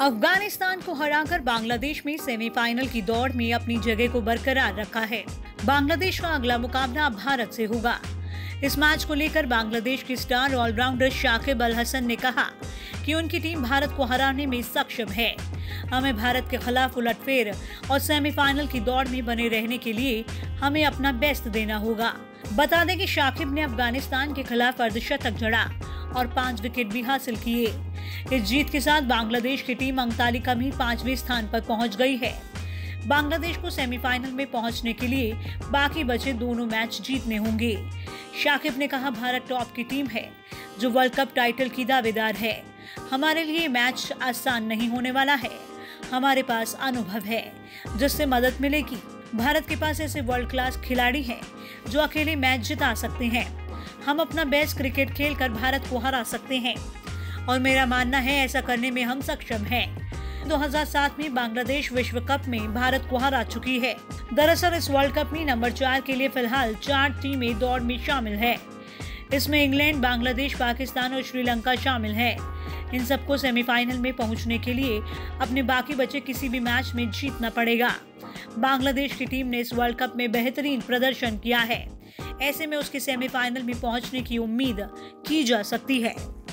अफगानिस्तान को हराकर बांग्लादेश में सेमीफाइनल की दौड़ में अपनी जगह को बरकरार रखा है। बांग्लादेश का अगला मुकाबला अब भारत से होगा। इस मैच को लेकर बांग्लादेश के स्टार ऑलराउंडर शाकिब अल हसन ने कहा कि उनकी टीम भारत को हराने में सक्षम है। हमें भारत के खिलाफ उलटफेर और सेमीफाइनल की दौड़ में बने रहने के लिए हमें अपना बेस्ट देना होगा। बता दें कि शाकिब ने अफगानिस्तान के खिलाफ अर्धशतक जड़ा और 5 विकेट भी हासिल किए। इस जीत के साथ बांग्लादेश की टीम अंक तालिका में 5वें स्थान पर पहुंच गई है। बांग्लादेश को सेमीफाइनल में पहुंचने के लिए बाकी बचे दोनों मैच जीतने होंगे। शाकिब ने कहा, भारत टॉप की टीम है जो वर्ल्ड कप टाइटल की दावेदार है। हमारे लिए मैच आसान नहीं होने वाला है। हमारे पास अनुभव है जिससे मदद मिलेगी। भारत के पास ऐसे वर्ल्ड क्लास खिलाड़ी हैं जो अकेले मैच जिता सकते हैं। हम अपना बेस्ट क्रिकेट खेलकर भारत को हरा सकते हैं और मेरा मानना है ऐसा करने में हम सक्षम हैं। 2007 में बांग्लादेश विश्व कप में भारत को हरा चुकी है। दरअसल इस वर्ल्ड कप में नंबर 4 के लिए फिलहाल 4 टीमें दौड़ में शामिल है। इसमें इंग्लैंड, बांग्लादेश, पाकिस्तान और श्रीलंका शामिल है। इन सबको सेमीफाइनल में पहुंचने के लिए अपने बाकी बचे किसी भी मैच में जीतना पड़ेगा। बांग्लादेश की टीम ने इस वर्ल्ड कप में बेहतरीन प्रदर्शन किया है। ऐसे में उसके सेमीफाइनल में पहुंचने की उम्मीद की जा सकती है।